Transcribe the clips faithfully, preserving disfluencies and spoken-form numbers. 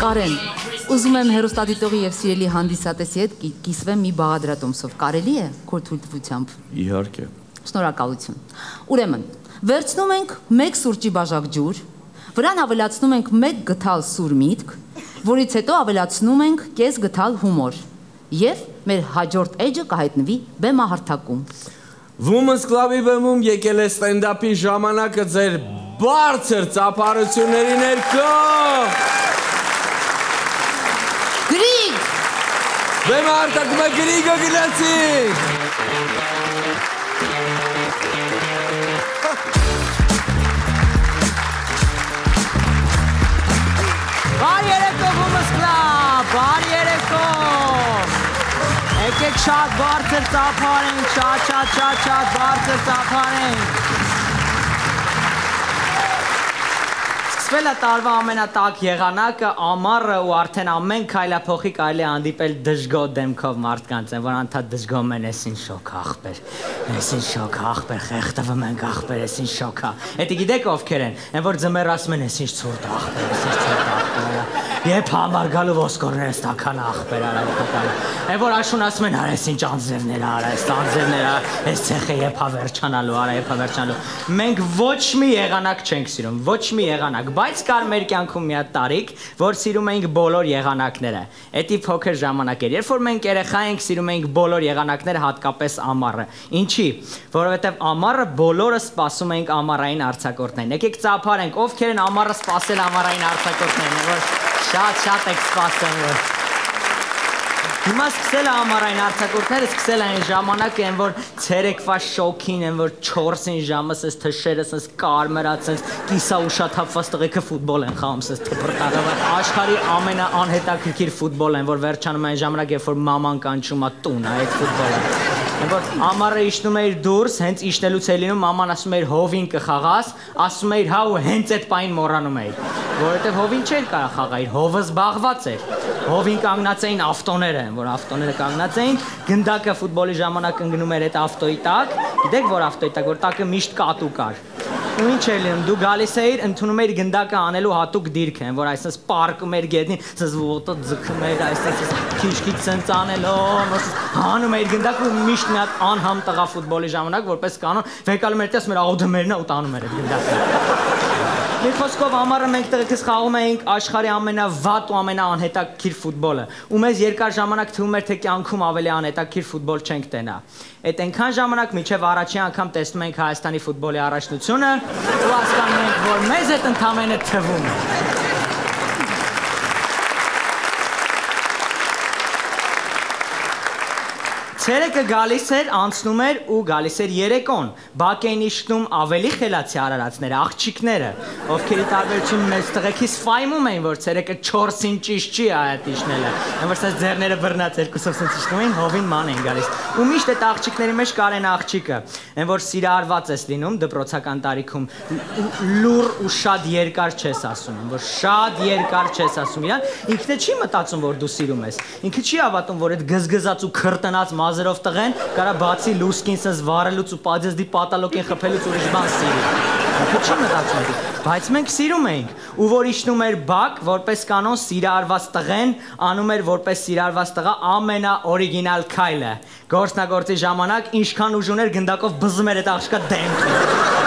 Կարեն, ուզում եմ հեռուստադիտողի և սիրելի հանդիսատեսի հետ կիսվեմ մի բաղադրատոմսով, կարելի է քո թույլտվությամբ։ Իհարկե։ Շնորհակալություն։ Ուրեմն, վերցնում ենք մեկ սուրճի բաժակ ջուր, վրան ավելացնում ենք մեկ գթալ սուր միտք, որից հետո ավելացնում ենք կես գթալ հումոր, և մեր հաջորդ էջը կհայտնվի բեմահարթակում։ Women's Club-ի բեմում եկել է ստենդափի ժամանակը ձեր բարձր ծափարությունների ներքո։ Գրիգ! Բեմահարթակում է Գրիգը Գնացիկ։ Բարի երեկո Women's Club, բարի երեկո։ Եկեք շատ բարձր ծափարենք, շատ, շատ, շատ, շատ բարձր ծափարենք։ Սկսվել է տարվա ամենատակ եղանակը, ամառը ու արդեն ամեն քայլափոխի կարելի է հանդիպել դժգոհ դեմքով մարդկանց են, որ անդադ դժգոհում են, էս ինչ շոք ախպեր, էս ինչ շոք ախպեր, խեղդվում ենք ախպեր, էս ինչ շոք ա։ Էդի գիտեք ովքեր են, են որ ձմեռ ասում են, էս ինչ ցուրտ ախպեր, էս ինչ ցուրտ ախպեր, երբ համար գալու ոսկորները ստական ախպեր արա, են որ աշուն ասում են, արա էս ինչ անձրևներ արա, էս անձրևներ արա, էս ցեխը երբ ա վերջանալու, արա երբ ա վերջանալու։ Մենք ոչ մի եղանակ չենք սիրում, ոչ մի եղանակ, բայց կար մեր կյանքում մի հատ տարիք, որ սիրում էինք բոլոր եղանակները։ Էդի փոքր ժամանակ էր, երբ որ մենք երեխա էինք, սիրում էինք բոլոր եղանակները, հատկապես ամառը։ Ինչի՞, որովհետև ամառը բոլորը սպասում էինք ամառային արձակուրդներին։ Եկեք ծափարենք, ովքեր են ամառը սպասել ամառային արձակուրդներին, որ շատ-շատ եք սպասում, որ Հիմա սկսել է ամառային արձակուրդները, սկսել են ժամանակը են, որ ցերեկվա շոքին են, որ չորսին ժամը սես թշերը սես կարմրած սես կիսա ուշաթափված տղեկը ֆուտբոլ են խաղում սես թփրտակը, աշխարհի ամենաանհետաքրքիր ֆուտբոլ են, որ վերջանում այն ժամանակ, երբ որ մաման կանչում է տուն, այդ ֆուտբոլը։ Են որ ամառը իջնում էիր դուրս, հենց իջնելուց է լինում, մաման ասում էիր հովին կխաղաս, ասում էիր հա ու հենց այդ պայն մոռանում էիր, որովհետև հովին չէր կարող խաղալ, հովը զբաղված էր։ Հովին կանգնած էին ավտոները, որ ավտոները կանգնած էին, գնդակը ֆուտբոլի ժամանակ ընկնում էր այդ ավտոյի տակ, գիտեք որ ավտոյի տակ, որ տակը միշտ կատու կար։ Ու ինչ էր լինում, դու գալիս էիր, ընդունում էիր գնդակը անելու հատուկ դիրք են, որ այսպես պարկում էր գետնին, սես ոտը ձգում էր, այսպես քիչ-քիչ սենց անելով, հանում էիր գնդակը ու միշտ մի հատ անհամ տղա ֆուտբոլի ժամանակ, որպես կանոն, վեկալում էր տես մեր աուդը մերն ու տանում էր այդ գնդակը։ Մի խոսքով ամառը մենք տղեկս խաղում էինք աշխարհի ամենավատ ու ամենաանհետաքրքիր ֆուտբոլը, ու մեզ երկար ժամանակ թվում էր, թե կյանքում ավելի անհետաքրքիր ֆուտբոլ չենք տենա։ Այդ այնքան ժամանակ մինչև առաջին անգամ տեսնում ենք Հայաստանի ֆուտբոլի առաջնությունը ու հասկանում ենք, որ մեզ այդ ընդամենը թվում է։ Ցերեկը գալիս էր, անցնում էր ու գալիս էր երեկոն։ Բակ էին իջնում ավելի խելացի արարածները, աղջիկները, ովքերի տարբերություն մեծ տղեկից ֆայմում էին, որ ցերեկը չորսին ճիշտ չի այդ իջնելը։ Են որ սա ձեռները բռնած երկուսով սենց իջնում էին, հովին ման էին գալիս։ Ու միշտ այդ աղջիկների մեջ կար այն աղջիկը, են որ սիրահարված ես լինում դպրոցական տարիքում, լուր ու շատ երկար չես ասում, որ շատ երկար չես ասում իրան, ինքն չի մտածում, որ դու սիրում ես։ Ինքը չի հավատում, որ այդ գզգզած ու քրտնած մազերով տղեն կարա բացի լուսկին սենց վարելուց ու պատեզդի պատալոկին խփելուց ուրիշ բան սիրի։ Ինքը չի մտածում, բայց մենք սիրում էինք, ու որ իջնում էր բակ, որպես կանոն սիրահարված տղեն անում էր որպես սիրահարված տղա ամենաօրիգինալ քայլը։ Գործնագործի ժամանակ ինչքան ուժ ուներ գնդակով բզում էր այդ աղջկա դեմքին։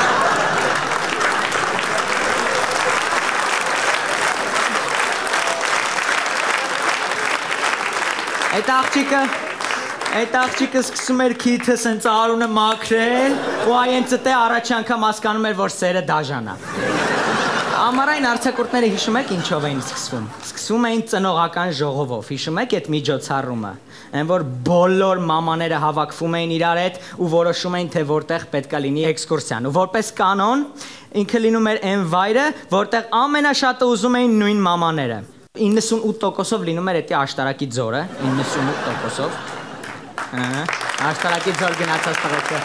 Այդ աղջիկը Այդ աղջիկը սկսում էր քիթը սենց արունը մաքրել ու այն ծտե առաջի անգամ հասկանում էր, որ սերը դաժան է։ Ամառային արձակուրդները հիշում եք ինչով էին սկսվում։ Սկսվում էին ծնողական ժողովով, հիշում եք այդ միջոցառումը, այն որ բոլոր մամաները հավաքվում էին իրար հետ ու որոշում էին, թե որտեղ պետք է լինի էքսկուրսիան։ Ու որպես կանոն ինքը լինում էր այն վայրը, որտեղ ամենաշատը ուզում էին նույն մամաները։ իննսունութ տոկոսով լինում էր էդի աշտարակի ձորը, իննսունութ տոկոսով։ Աշտարակի ձոր գնացած տղեկը։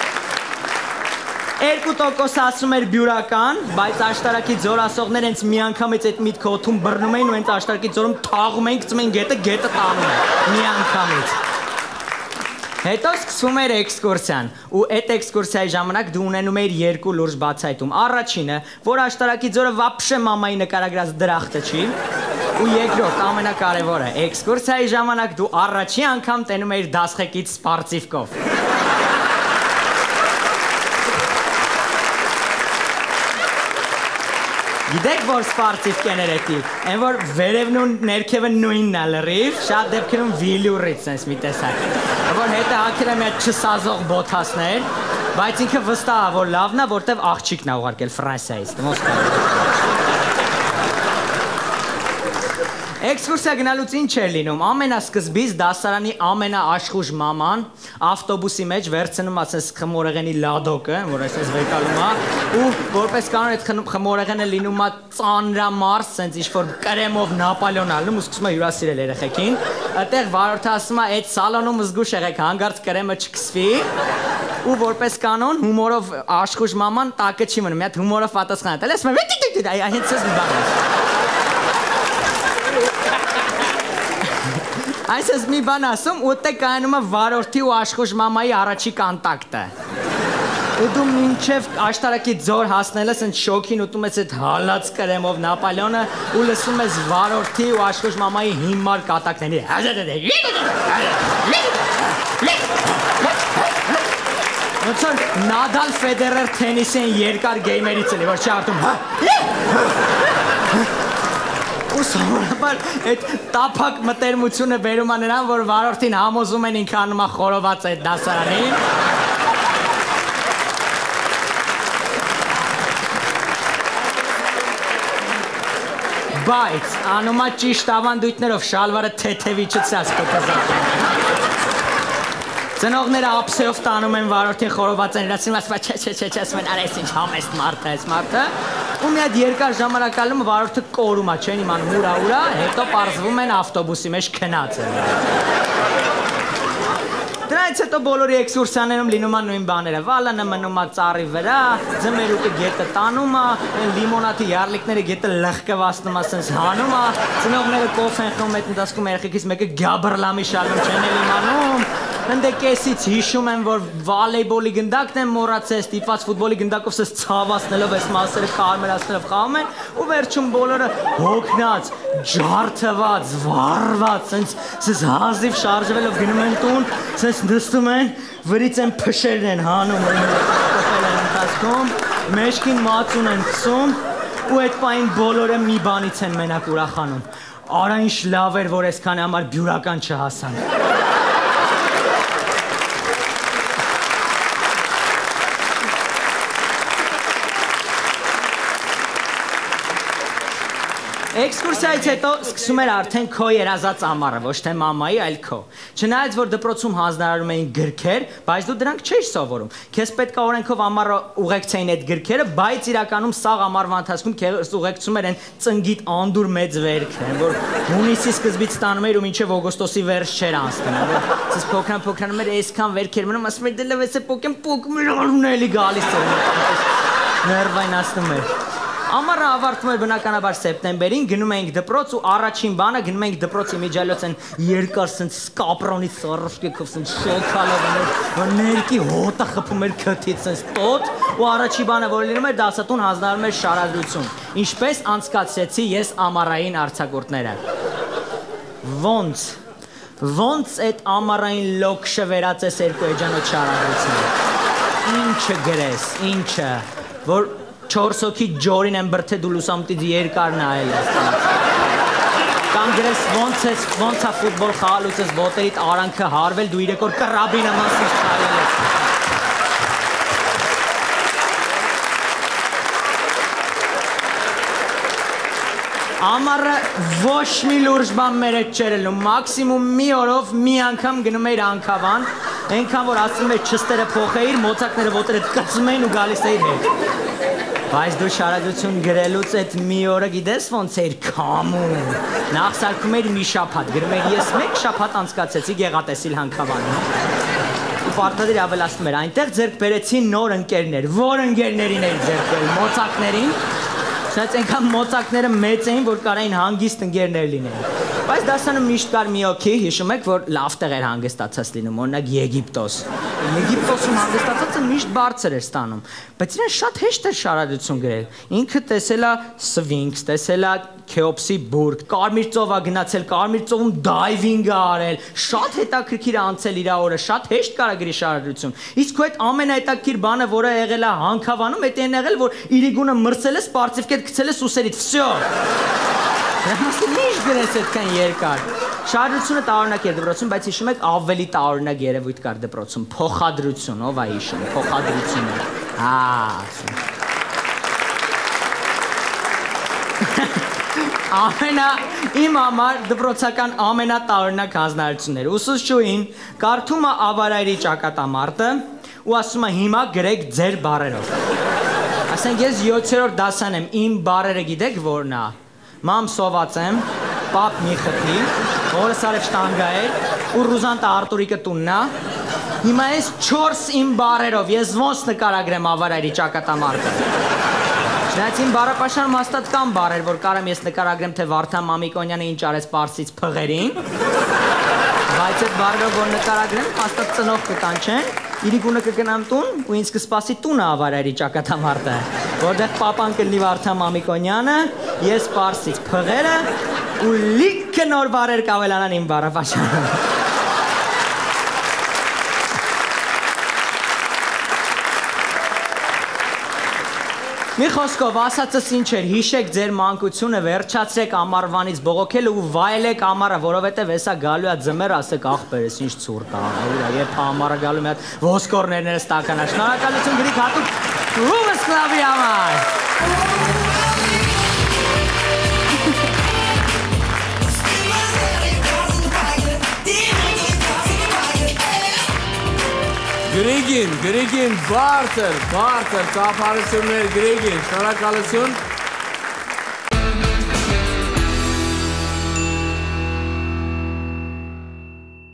Երկու տոկոս ասում էր բյուրական, բայց աշտարակի ձոր ասողներ հենց մի անգամից այդ միտքը օդում բռնում էին ու հենց աշտարակի ձորում թաղում էին, գցում էին գետը, գետը տանում էր, մի անգամից։ Հետո սկսվում էր էքսկուրսիան, ու այդ էքսկուրսիայի ժամանակ դու ունենում էիր երկու լուրջ բացահայտում։ Առաջինը, որ աշտարակի ձորը վապշե մամայի նկարագրած դրախտը չի, Ու երկրորդ ամենակարևորը, էքսկուրսիայի ժամանակ դու առաջի անգամ տենում էիր դասղեկից սպարծիվկով։ Գիտեք, որ սպարծիվկեներ էտի, են որ վերևն ու ներքևը նույնն է լրիվ, շատ դեպքերում վիլյուրից sense մի տեսակ։ Որ հետը հակել եմ այդ չսազող բոթասներ, բայց ինքը վստահ է, որ լավն է, որտեվ աղջիկն է ուղարկել Ֆրանսիայից, դմոսկա։ Էքսկուրսիա գնալուց ինչ էր լինում, ամենասկզբից դասարանի ամենաաշխուժ մաման ավտոբուսի մեջ վերցնում ասես խմորեղենի լադոկը, որ այսպես վեկալում է, ու որպես կանոն այդ խմորեղենը լինում է ծանրամարս, սենց ինչ-որ կրեմով Նապոլեոն ալնում ու սկսում է հյուրասիրել երեխեքին, այդտեղ վարորդը ասում է այդ սալոնում զգուշ եղեք, հանգարց կրեմը չքսվի, ու որպես կանոն հումորով աշխուժ մաման տակը չի մնում, մի հատ հումորով պատասխան է տալիս, ասում է հենց էս մի բան է։ Այսպես մի բան ասում, ուտե կայանում է վարորդի ու աշխուժ մամայի առաջի կոնտակտը։ Ու դու մինչև աշտարակի ձոր հասնելս ընդ շոքին ուտում ես այդ հալած կրեմով Նապոլեոնը ու լսում ես վարորդի ու աշխուժ մամայի հիմար կատակների։ Ոնց որ Նադալ Ֆեդերեր թենիսեն երկար գեյմերից էլի, որ չի արտում։ Ու սովորաբար այդ տափակ մտերմությունը բերում է նրան, որ վարորդին համոզում են ինքը անում է խորոված այդ դասարանին։ Բայց անում է ճիշտ ավանդույթներով շալվարը թեթևի չծած կոկոզակը։ Ծնողները ափսեով տանում են վարորդին խորոված են իրացին, ասում է չէ, չէ, չէ, չէ, ասում են արա ես ինչ համեստ մարդ է, այս մարդը։ Ու մի հատ երկար ժամանակալում վարորդը կորում է, չեն իմանում ուրա ուրա, հետո պարզվում են ավտոբուսի մեջ քնած են։ Դրանից հետո բոլորի էքսկուրսիաներում լինում է նույն բաները, վալանը մնում է ծառի վրա, ձմերուկը գետը տանում է, լիմոնադի յարլիկները գետը լղկվացնում է, սենց հանում է, ծնողները կոֆ են խմում, այդ ընթացքում երեխեքից մեկը գաբրլամի շալում չեն էլ իմանում, ընդ կեսից հիշում եմ, որ վոլեյբոլի գնդակն եմ մոռացել, ստիպված ֆուտբոլի գնդակով սես ցավացնելով այս մասերը կարմրացնելով խաղում են, ու վերջում բոլորը հոգնած, ջարդված, վառված, սենց սես հազիվ շարժվելով գնում են տուն, սենց նստում են, վրից են փշերն են հանում, կոփել են ընթացքում, մեջքին մածուն են քսում, ու այդ պահին բոլորը մի բանից են մենակ ուրախանում։ Արա ինչ լավ էր, որ այսքանի համար բյուրական չհասան։ Էքսկուրսիայից հետո սկսում էր արդեն քո երազած ամառը, ոչ թե մամայի, այլ քո։ Չնայած որ դպրոցում հանձնարարում էին գրքեր, բայց դու դրանք չէիր սովորում։ Քեզ պետք է օրենքով ամառը ուղեկցեին այդ գրքերը, բայց իրականում սաղ ամառվա ընթացքում քեզ ուղեկցում էր այն ծնգիտ անդուր մեծ վերքը, որ հունիսի սկզբից ստանում էր ու մինչև օգոստոսի վերջ չէր անցնում, որ ցես փոքրան փոքրանում էր այսքան վերքեր մնում, ասում էր դե լավ էս է փոքրան փոքր արունելի գալիս էր։ Ներվայնացնում էր։ Ամառը ավարտվում էր բնականաբար սեպտեմբերին, գնում էինք դպրոց ու առաջին բանը գնում էինք դպրոցի միջալոց են երկար սենց կապրոնի սարոշկեքով սենց շոքալով էր, որ ներքի հոտը խփում էր քթից սենց տոտ ու առաջի բանը որ լինում էր դասատուն հանձնարարում էր շարադրություն, ինչպես անցկացրեցի ես ամառային արձակուրդները։ Ոնց, ոնց այդ ամառային լոքշը վերածես երկու էջանոց շարադրությունը, ինչը գրես, ինչը, որ չորս հոգի ջորին են բրթե դու լուսամուտից երկար նայել ես։ Կամ գրես ոնց ես, ոնց է ֆուտբոլ խաղալուց ես ոտերիդ արանքը հարվել, դու իրեք որ կռաբի նման սից չարել ես։ Ամառը ոչ մի լուրջ բան մեր հետ չէր ելնում, մաքսիմում մի օրով մի անգամ գնում էիր Անկավան, այնքան որ ասում էր չստերը փոխեիր, մոծակները ոտերդ կծում էին ու գալիս էիր հետ։ Բայց դու շարադրություն գրելուց այդ մի օրը գիտես ոնց էիր քամում, նախ սարքում էիր մի շաբաթ, գրում էիր ես մեկ շաբաթ անցկացեցի Գեղատեսիլ Հանքավանում, ու պարտադիր ավելացնում էր, այնտեղ ձեռք բերեցին նոր ընկերներ, որ ընկերներին էիր ձեռք բերել, մոծակներին, սենց այնքան մոծակները մեծ էին, որ կարային հանգիստ ընկերներ լինեին, բայց դասանում միշտ կար մի օքի, հիշում եք, որ լավ տեղ էր հանգստացած լինում, օրինակ Եգիպտոս։ Եգիպտոսում հանգստացածը միշտ բարձր էր ստանում, բայց իրեն շատ հեշտ էր շարադրություն գրել։ Ինքը տեսել է Սվինքս, տեսել է Քեոպսի բուրգ, Կարմիր ծով է գնացել, Կարմիր ծովում դայվինգ է արել, շատ հետաքրքիր է անցել իր օրը, շատ հեշտ կարա գրի շարադրություն։ Իսկ քո այդ ամենահետաքրքիր բանը, որը եղել է հանքավանում, դա այն եղել, որ իրիգունը մրցել ես, պարծիվկետ գցել ես ուսերից, վсё։ Դրանից միշտ գրես այդքան երկար։ Շարադրությունը տարօրինակ էր դպրոցում, բայց հիշում եք ավելի տարօրինակ երևույթ կար դպրոցում, փոխադրություն, ով է հիշում, փոխադրությունը։ Հա։ Ամենա իմ համար դպրոցական ամենատարօրինակ հանձնարարությունները։ Ուսուցչուհին կարդում է ավարայրի ճակատամարտը ու ասում է հիմա գրեք ձեր բառերով։ Ասենք ես յոթերորդ դասան եմ, իմ բառերը գիտեք որն է։ Մամ սոված եմ, պապ մի խփի, օրս արև շտանգա էր, ու Ռուզանտա Արտուրիկը տուննա։ Հիմա ես չորս իմ բառերով, ես ոնց նկարագրեմ ավարայրի ճակատամարտը։ Չնայած իմ բառապաշարում հաստատ կան բառեր, որ կարամ ես նկարագրեմ, թե Վարդան Մամիկոնյանը ինչ արեց Պարսից փղերին, բայց այդ բառերով որ նկարագրեմ, հաստատ ծնող կկանչեն, իրիկունը կգնամ տուն ու ինձ կսպասի տունը ավարայրի ճակատամարտը, որտեղ պապան կլինի Վարդան Մամիկոնյանը, ես Պարսից փղերը ու լիքը նոր բառեր կավելանան իմ բառապաշարում։ Մի խոսքով ասածս ինչ էր, հիշեք ձեր մանկությունը, վերջացրեք ամառվանից բողոքելը ու վայելեք ամառը, որովհետև հեսա գալու է ձմեռ, ասեք ախպերս ինչ ցուրտ է, ուրա, երբ ամառը գալու մի հատ ոսկորներները ստականա։ Շնորհակալություն գրիք հատուկ Rubens Club-ի համար։ Գրիգին, գրիգին, բարձր, բարձր, ծափարություններ գրիգին, շնորհակալություն։